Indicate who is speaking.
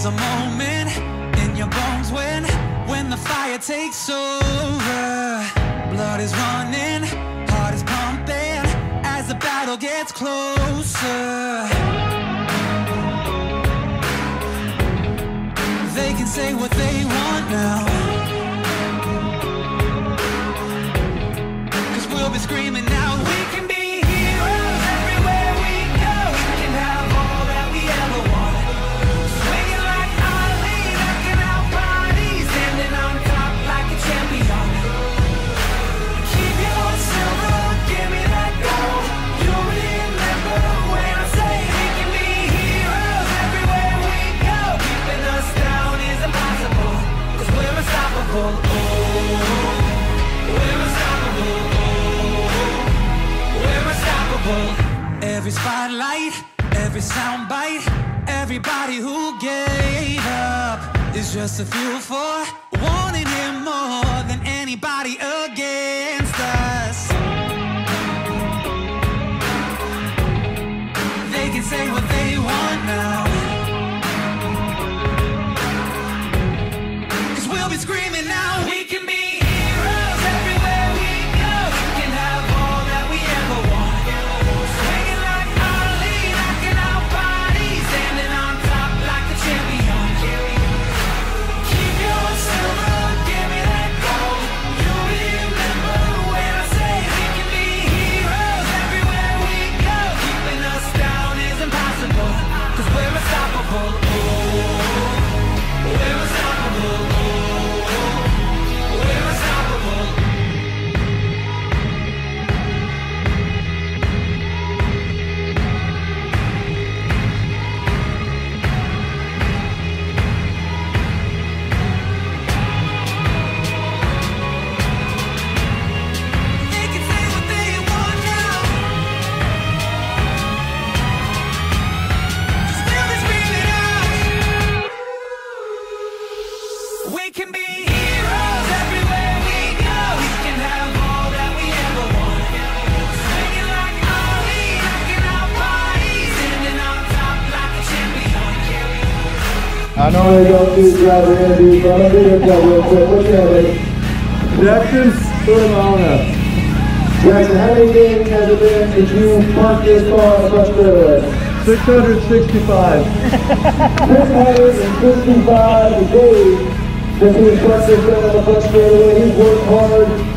Speaker 1: There's a moment in your bones when the fire takes over. Blood is running, heart is pumping as the battle gets closer. They can say what they want now, 'cause we'll be screaming now. We can be heroes everywhere we go. We can have all that we ever wanted. Swinging like Ali, knocking out bodies, standing on top like a champion. Keep your silver, give me that gold. You'll remember when I say we can be heroes everywhere we go. Keeping us down is impossible, 'cause we're unstoppable. Oh, we're unstoppable. We're unstoppable. Every spotlight, every soundbite, everybody who gave up is just a fuel for wanting him more than anybody against us. They can say what they want now, 'cause we'll be screaming now. We can be heroes everywhere we go. We can have all that we ever want. Swinging like Ali, knocking out bodies, standing on top like a champion. Keep your silver, give me that gold. You'll remember when I say we can be heroes everywhere we go. Keeping us down is impossible, 'cause we're unstoppable. Oh, we're unstoppable. We're unstoppable. They can say what they want now, 'cause we'll be screaming out. We can be heroes everywhere we go. We can have all that we ever want. Swinging like Ali, knocking out bodies, standing on top like a champion.
Speaker 2: I know they don't do driver interviews, but I'm gonna do your job real quick. What's your name? Jackson Sullivan. Jackson, how many games has it been since you parked this car on the front straightaway? 665. 665 days since he parked this car on the front straightaway. He's worked hard.